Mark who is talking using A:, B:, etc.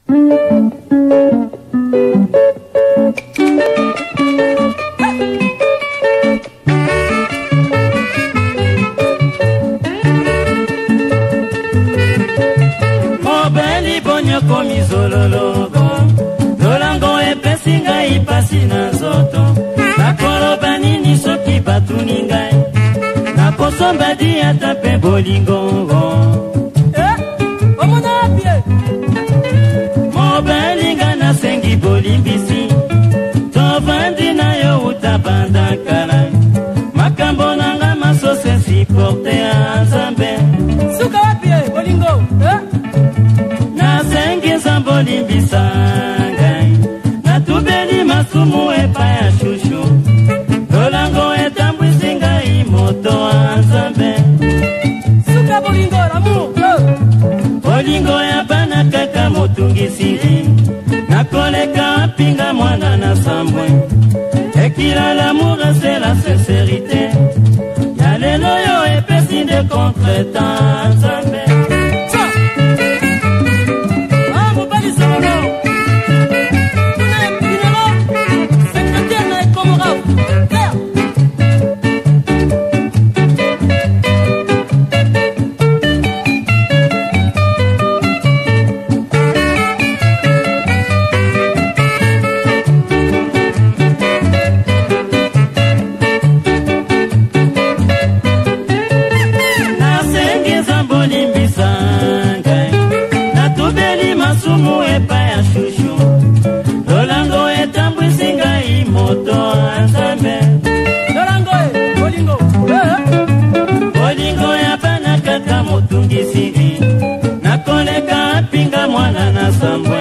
A: Mobeli bonyoko mizolologo Lolango epesi ngai pasi na nzoto Nakoloba nini soki batuni ngai Nakosomba di ata pe bolingo
B: Omona apie
A: Mobeli nga nasengi bolimbisi Tovandi na yo utabanda kala Makambo nanga masose siporte ya Nzambe
B: Suka apie bolingo
A: Nasengi Nzambo limbisa ngai Natubeli masumu epa ya shushu Lolango etambwisi ngai moto ya Nzambe
B: Suka bolingo l'amour
A: Bolingo ya bana kaka motungisiri Nakoleka pinga mwana na sambwe Ekila l'amour c'est la sincérité Ya lelo yo epesi de contretemps Nzambe Nakoleka pinga mwana na sambwe